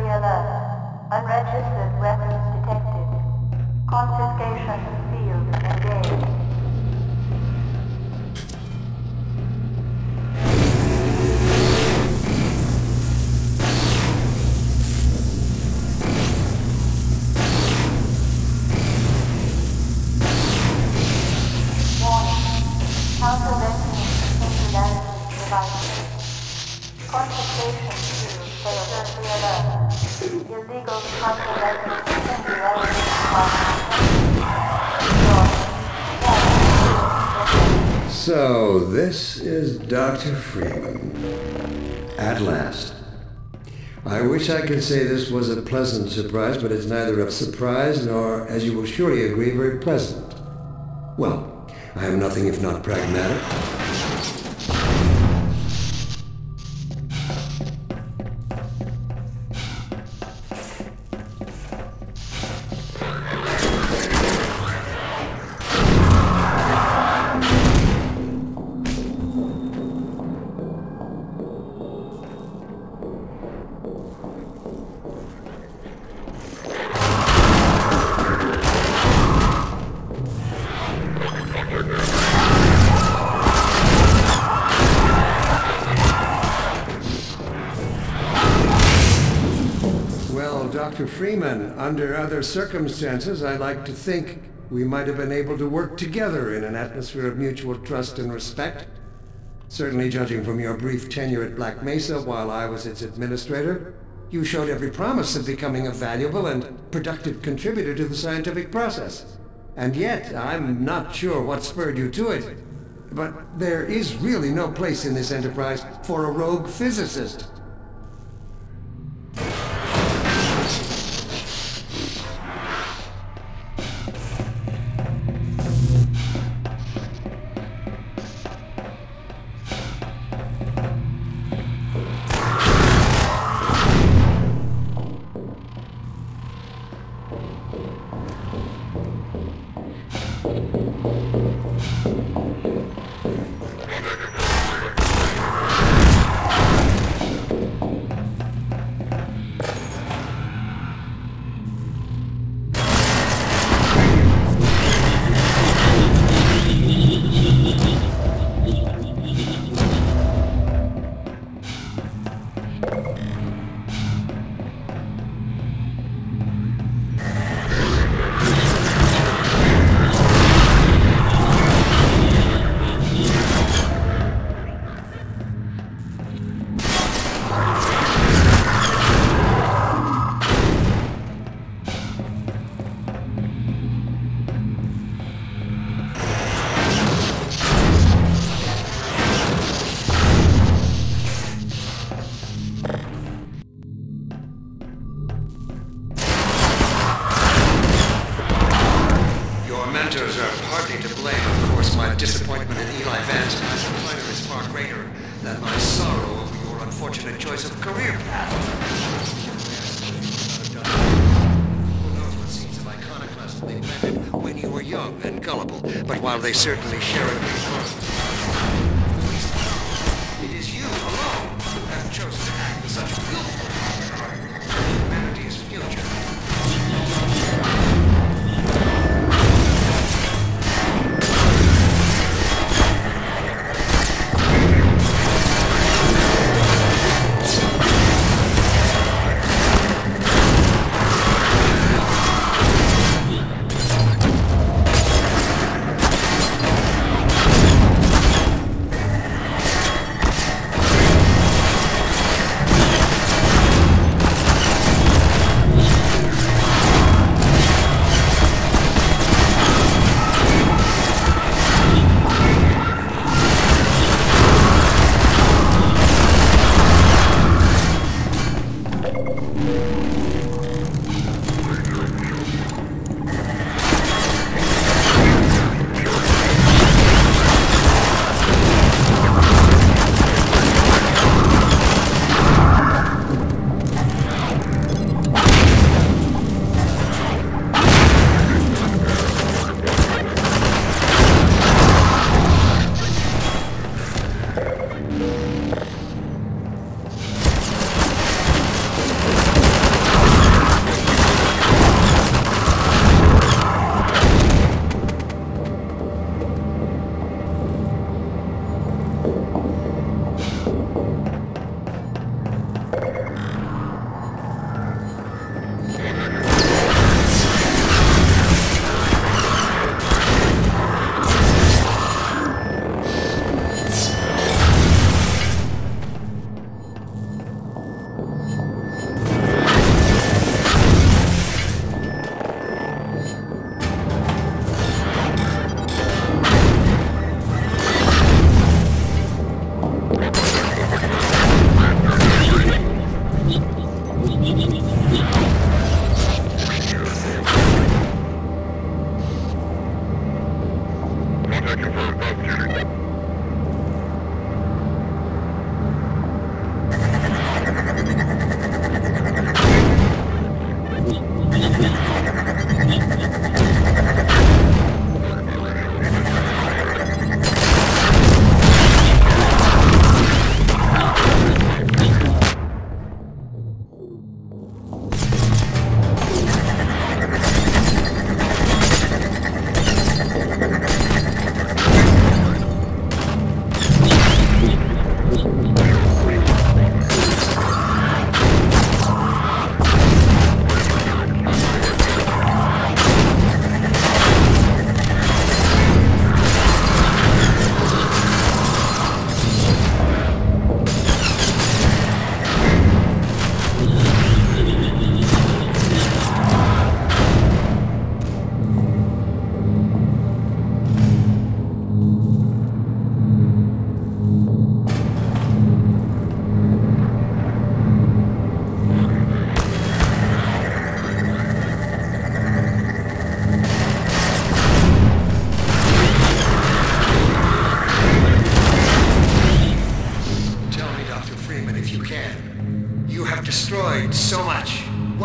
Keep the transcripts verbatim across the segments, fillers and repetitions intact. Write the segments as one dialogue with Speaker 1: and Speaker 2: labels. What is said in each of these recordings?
Speaker 1: alert. Unregistered weapons detected. Confiscation field engaged. Confiscation field failed to alert. Illegal contraband can be related.
Speaker 2: So, this is Doctor Freeman. At last. I wish I could say this was a pleasant surprise, but it's neither a surprise nor, as you will surely agree, very pleasant. Well, I am nothing if not pragmatic. Doctor Freeman, under other circumstances, I like to think we might have been able to work together in an atmosphere of mutual trust and respect. Certainly, judging from your brief tenure at Black Mesa while I was its administrator, you showed every promise of becoming a valuable and productive contributor to the scientific process. And yet, I'm not sure what spurred you to it. But there is really no place in this enterprise for a rogue physicist. Disappointment in Eli Vance and my pleasure is far greater than my sorrow over your unfortunate choice of career path. Who knows what seeds of iconoclasm they planted when you were young and gullible, but while they certainly share a great part, it is you alone who have chosen to act with such willful for humanity's future.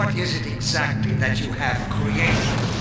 Speaker 2: What is it exactly that you have created?